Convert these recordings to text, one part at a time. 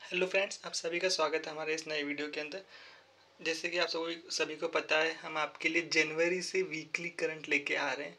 Hello friends, आप सभी का स्वागत है हमारे इस नए वीडियो के अंदर। जैसे कि आप सभी को पता है, हम आपके लिए जनवरी से वीकली करंट लेके आ रहे हैं।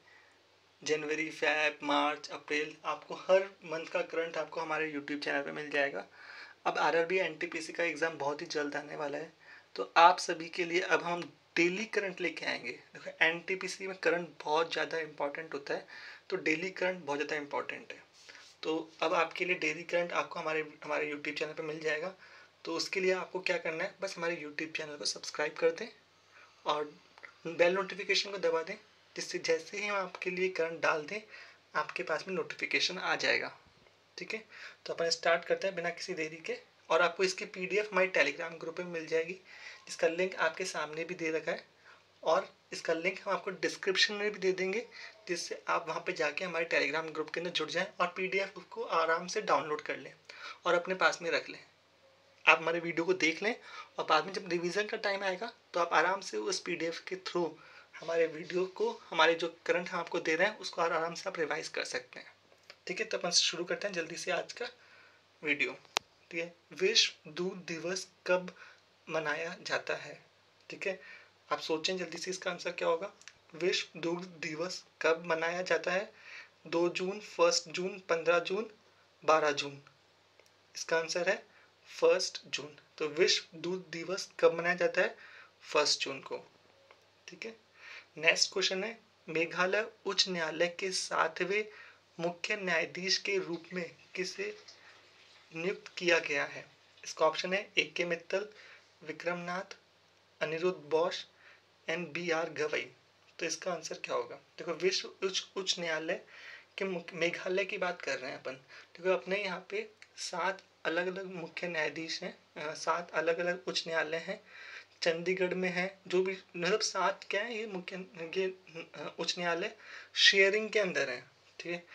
जनवरी, फैब, मार्च, अप्रैल, आपको हर मंथ का करंट आपको हमारे यूट्यूब चैनल पे मिल जाएगा। अब आरआरबी एनटीपीसी का एग्ज़ाम बहुत ही जल्द आने वाला है, तो आप सभी के लिए अब हम डेली करंट लेके आएंगे। देखो, एनटीपीसी में करंट बहुत ज़्यादा इंपॉर्टेंट होता है, तो डेली करंट बहुत ज़्यादा इंपॉर्टेंट है। तो अब आपके लिए डेली करंट आपको हमारे हमारे यूट्यूब चैनल पर मिल जाएगा। तो उसके लिए आपको क्या करना है, बस हमारे यूट्यूब चैनल को सब्सक्राइब कर दें और बेल नोटिफिकेशन को दबा दें, जिससे जैसे ही हम आपके लिए करंट डाल दें आपके पास में नोटिफिकेशन आ जाएगा। ठीक है, तो अपन स्टार्ट करते हैं बिना किसी देरी के। और आपको इसकी पीडीएफ हमारे टेलीग्राम ग्रुप में मिल जाएगी, जिसका लिंक आपके सामने भी दे रखा है, और इसका लिंक हम आपको डिस्क्रिप्शन में भी दे देंगे, जिससे आप वहाँ पे जाके हमारे टेलीग्राम ग्रुप के अंदर जुड़ जाएं और पीडीएफ को आराम से डाउनलोड कर लें और अपने पास में रख लें। आप हमारे वीडियो को देख लें और बाद में जब रिवीजन का टाइम आएगा तो आप आराम से उस पीडीएफ के थ्रू हमारे वीडियो को, हमारे जो करंट हम आपको दे रहे हैं, उसको आराम से आप रिवाइज कर सकते हैं। ठीक है, तो अपन शुरू करते हैं जल्दी से आज का वीडियो। ठीक है, विश्व दूध दिवस कब मनाया जाता है? ठीक है, आप सोचें जल्दी से इसका आंसर क्या होगा। विश्व दूध दिवस कब मनाया जाता है? 2 जून, 1 जून, 15 जून, 12 जून। इसका आंसर है 1 जून। तो विश्व दूध दिवस कब मनाया जाता है? 1 जून को। ठीक है, नेक्स्ट क्वेश्चन है, मेघालय उच्च न्यायालय के 7वें मुख्य न्यायाधीश के रूप में किसे नियुक्त किया गया है? इसका ऑप्शन है AK Mittal, Vikramnath, Aniruddha Bose and BR Gavai. तो इसका आंसर क्या होगा? देखो, विश्व उच्च न्यायालय के मेघालय की बात कर रहे हैं अपन। देखो, अपने यहाँ पे 7 अलग अलग मुख्य न्यायाधीश हैं, 7 अलग अलग उच्च न्यायालय हैं। चंडीगढ़ में है, जो भी मतलब 7 क्या है ये मुख्य, ये उच्च न्यायालय शेयरिंग के अंदर है। ठीक है,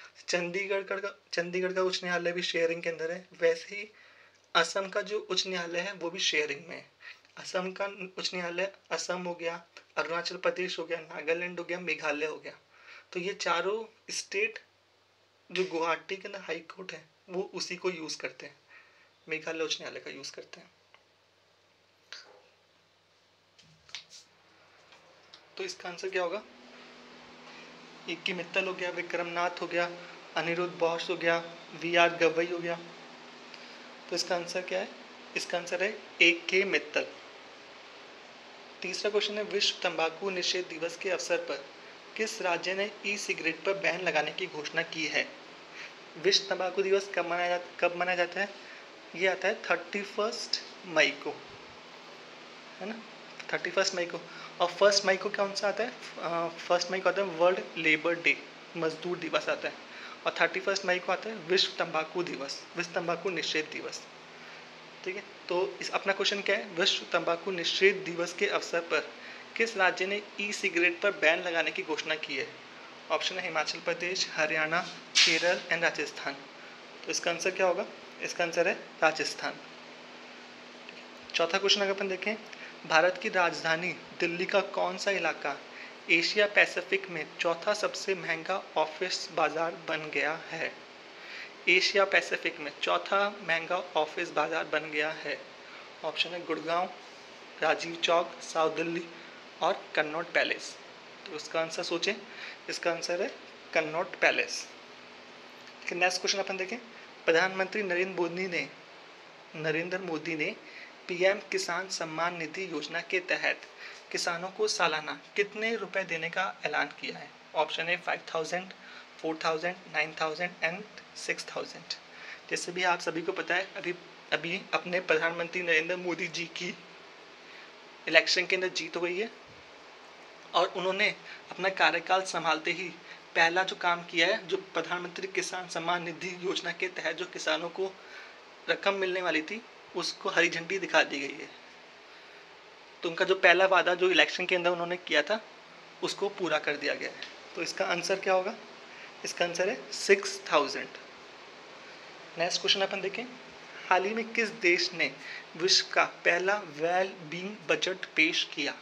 चंडीगढ़ का उच्च न्यायालय भी शेयरिंग के अंदर है। वैसे ही असम का जो उच्च न्यायालय है वो भी शेयरिंग में है। असम का उच्च न्यायालय असम हो गया, अरुणाचल प्रदेश हो गया, नागालैंड हो गया, मेघालय हो गया। तो ये चारों स्टेट जो गुवाहाटी के अंदर हाई कोर्ट है वो उसी को यूज़ करते हैं, मेघालय उच्च न्यायालय का यूज़ करते हैं। तो इसका आंसर क्या होगा? AK मित्तल हो गया, विक्रमनाथ हो गया, अनिरुद्ध बोस हो गया, VR गवई हो गया। तो इसका आंसर क्या है? इसका आंसर है AK मित्तल। तीसरा क्वेश्चन है, विश्व तंबाकू निषेध दिवस के अवसर पर किस राज्य ने ई-सिगरेट पर बैन लगाने की घोषणा की है? विश्व तंबाकू दिवस कब मनाया जाता है? ये आता है 31 मई को, है ना, 31 मई को। और 1 मई को कौन सा आता है? 1 मई को आता है वर्ल्ड लेबर डे, मजदूर दिवस आता है। और 31 मई को आता है विश्व तंबाकू दिवस, विश्व तंबाकू निषेध दिवस। ठीक है, तो इस अपना क्वेश्चन क्या है, विश्व तंबाकू निषेध दिवस के अवसर पर किस राज्य ने ई-सिगरेट पर बैन लगाने की घोषणा की है? ऑप्शन है हिमाचल प्रदेश, हरियाणा, केरल एंड राजस्थान। तो इसका आंसर क्या होगा? इसका आंसर है राजस्थान। चौथा क्वेश्चन अगर अपन देखें, भारत की राजधानी दिल्ली का कौन सा इलाका एशिया पैसिफिक में चौथा सबसे महंगा ऑफिस बाजार बन गया है? एशिया पैसिफिक में चौथा महंगा ऑफिस बाजार बन गया है। ऑप्शन है गुड़गांव, राजीव चौक, साउथ दिल्ली और कन्नॉट पैलेस। तो इसका आंसर सोचें, इसका आंसर है कन्नॉट पैलेस। नेक्स्ट क्वेश्चन अपन देखें, प्रधानमंत्री नरेंद्र मोदी ने PM किसान सम्मान निधि योजना के तहत किसानों को सालाना कितने रुपए देने का ऐलान किया है? ऑप्शन है 5000, 4000, 9000 एंड 6000। जैसे भी आप सभी को पता है, अभी अपने प्रधानमंत्री नरेंद्र मोदी जी की इलेक्शन के अंदर जीत हो गई है, और उन्होंने अपना कार्यकाल संभालते ही पहला जो काम किया है, जो प्रधानमंत्री किसान सम्मान निधि योजना के तहत जो किसानों को रकम मिलने वाली थी, उसको हरी झंडी दिखा दी गई है। तो उनका जो पहला वादा जो इलेक्शन के अंदर उन्होंने किया था, उसको पूरा कर दिया गया है। तो इसका आंसर क्या होगा? इसका आंसर है 6000। नेक्स्ट क्वेश्चन अपन देखें, हाल ही में किस देश ने विश्व का पहला वेल बीइंग बजट पेश किया?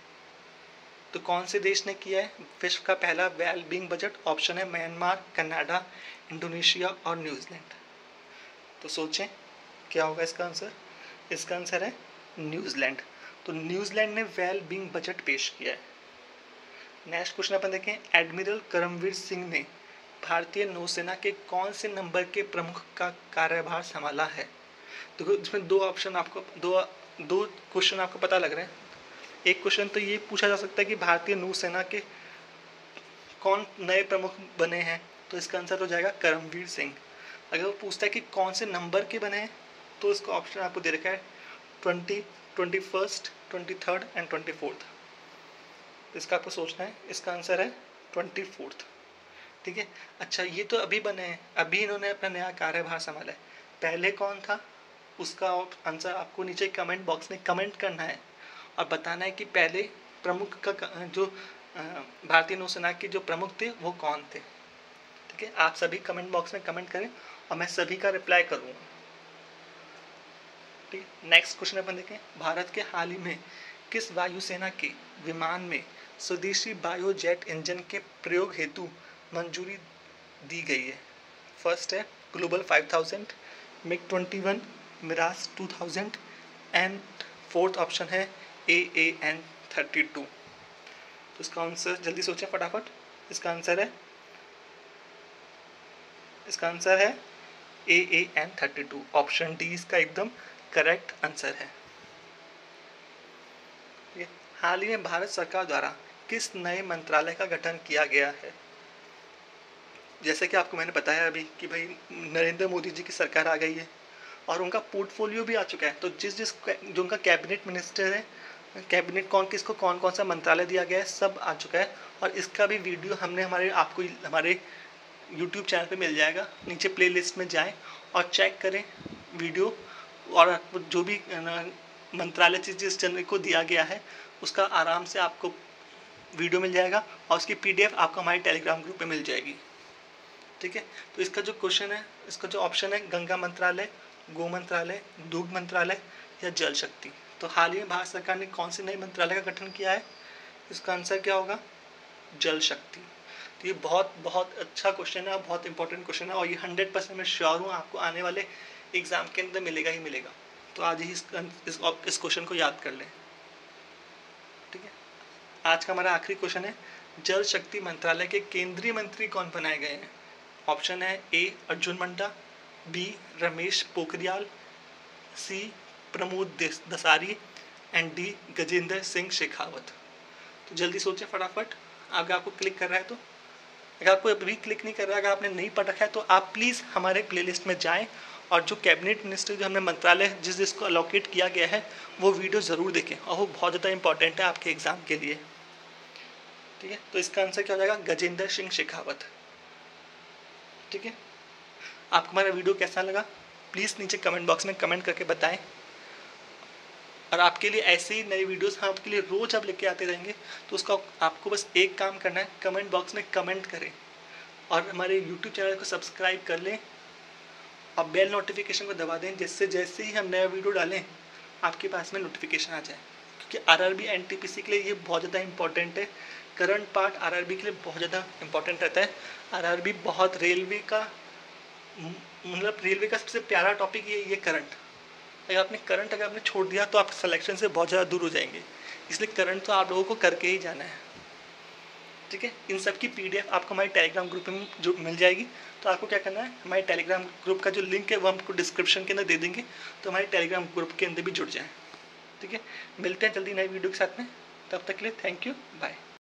तो कौन से देश ने किया है विश्व का पहला वेल बीइंग बजट? ऑप्शन है म्यांमार, कनाडा, इंडोनेशिया और न्यूजीलैंड। तो सोचें क्या होगा इसका आंसर? इसका आंसर है न्यूजीलैंड। तो न्यूजीलैंड ने वेल बीइंग बजट पेश किया है। नेक्स्ट क्वेश्चन अपन देखें, एडमिरल करमवीर सिंह ने भारतीय नौसेना के कौन से नंबर के प्रमुख का कार्यभार संभाला है? देखो इसमें दो ऑप्शन आपको दो क्वेश्चन आपको पता लग रहे हैं। एक क्वेश्चन तो ये पूछा जा सकता है कि भारतीय नौसेना के कौन नए प्रमुख बने हैं, तो इसका आंसर हो जाएगा करमवीर सिंह। अगर वो पूछता है कि कौन से नंबर के बने हैं, तो इसका ऑप्शन आपको दे रखा है 20, 21, 23 एंड 24। इसका आपको सोचना है, इसका आंसर है 24। ठीक है। अच्छा, ये तो अभी बने हैं, अभी इन्होंने अपना नया कार्यभार संभाला है। पहले कौन था, उसका आंसर आपको नीचे कमेंट बॉक्स में कमेंट करना है और बताना है कि पहले प्रमुख का जो भारतीय नौसेना के जो प्रमुख थे वो कौन थे। ठीक है, आप सभी कमेंट बॉक्स में कमेंट करें और मैं सभी का रिप्लाई करूँगा। ठीक है। नेक्स्ट क्वेश्चन अपन देखें, भारत के हाल ही में किस वायुसेना के विमान में स्वदेशी बायोजेट इंजन के प्रयोग हेतु मंजूरी दी गई है? फर्स्ट है global 5000, MiG 21, Mirage 2000 and fourth option है AAN-32। तो इसका आंसर जल्दी सोचें फटाफट। इसका आंसर है AAN-32। ऑप्शन डी इसका एकदम करेक्ट आंसर है। हाल ही में भारत सरकार द्वारा किस नए मंत्रालय का गठन किया गया है? जैसे कि आपको मैंने बताया अभी कि भाई नरेंद्र मोदी जी की सरकार आ गई है और उनका पोर्टफोलियो भी आ चुका है। तो जो उनका कैबिनेट मिनिस्टर है, कैबिनेट किसको कौन कौन सा मंत्रालय दिया गया है, सब आ चुका है। और इसका भी वीडियो हमने आपको हमारे यूट्यूब चैनल पे मिल जाएगा। नीचे प्लेलिस्ट में जाएं और चेक करें वीडियो, और जो भी मंत्रालय जिस चैनल को दिया गया है उसका आराम से आपको वीडियो मिल जाएगा और उसकी PDF आपको हमारे टेलीग्राम ग्रुप पे मिल जाएगी। ठीक है। तो इसका जो क्वेश्चन है, इसका जो ऑप्शन है गंगा मंत्रालय, गो मंत्रालय, दुग्ध मंत्रालय या जल शक्ति। तो हाल ही में भारत सरकार ने कौन से नए मंत्रालय का गठन किया है? इसका आंसर क्या होगा? जल शक्ति। तो ये बहुत बहुत अच्छा क्वेश्चन है, बहुत इंपॉर्टेंट क्वेश्चन है और ये 100% मैं श्योर हूँ आपको आने वाले एग्जाम के अंदर मिलेगा ही मिलेगा। तो आज ही इस क्वेश्चन को याद कर लें। ठीक है। आज का हमारा आखिरी क्वेश्चन है, जल शक्ति मंत्रालय के केंद्रीय मंत्री कौन बनाए गए हैं? ऑप्शन है A Arjun Munda, B Ramesh Pokhriyal, C Pramod Dasari and D Gajendra Singh Shekhawat. तो जल्दी सोचें फटाफट। अगर आपको क्लिक कर रहा है तो, अगर आपको अभी क्लिक नहीं कर रहा है, अगर आपने नहीं पढ़ रखा है तो आप प्लीज़ हमारे प्लेलिस्ट में जाएं और जो कैबिनेट मिनिस्टर जो हमने मंत्रालय जिसको अलोकेट किया गया है वो वीडियो ज़रूर देखें और वो बहुत ज़्यादा इंपॉर्टेंट है आपके एग्ज़ाम के लिए। ठीक है। तो इसका आंसर क्या हो जाएगा? गजेंद्र सिंह शेखावत। ठीक है। आपको हमारा वीडियो कैसा लगा प्लीज़ नीचे कमेंट बॉक्स में कमेंट करके बताएं। और आपके लिए ऐसे ही नए वीडियोस हम आपके लिए रोज़ अब लेके आते रहेंगे। तो उसका आपको बस एक काम करना है, कमेंट बॉक्स में कमेंट करें और हमारे यूट्यूब चैनल को सब्सक्राइब कर लें और बेल नोटिफिकेशन को दबा दें, जिससे जैसे ही हम नया वीडियो डालें आपके पास में नोटिफिकेशन आ जाए। क्योंकि RRB NTPC के लिए ये बहुत ज़्यादा इंपॉर्टेंट है। करंट पार्ट RRB के लिए बहुत ज़्यादा इंपॉर्टेंट रहता है। RRB बहुत रेलवे का सबसे प्यारा टॉपिक ये करंट। अगर आपने छोड़ दिया तो आप सिलेक्शन से बहुत ज़्यादा दूर हो जाएंगे। इसलिए करंट तो आप लोगों को करके ही जाना है। ठीक है। इन सब की PDF आपको हमारे टेलीग्राम ग्रुप में जो मिल जाएगी। तो आपको क्या करना है, हमारे टेलीग्राम ग्रुप का जो लिंक है वो हमको डिस्क्रिप्शन के अंदर दे देंगे, तो हमारे टेलीग्राम ग्रुप के अंदर भी जुड़ जाएँ। ठीक है। मिलते हैं जल्दी नए वीडियो के साथ में, तब तक के लिए थैंक यू, बाय।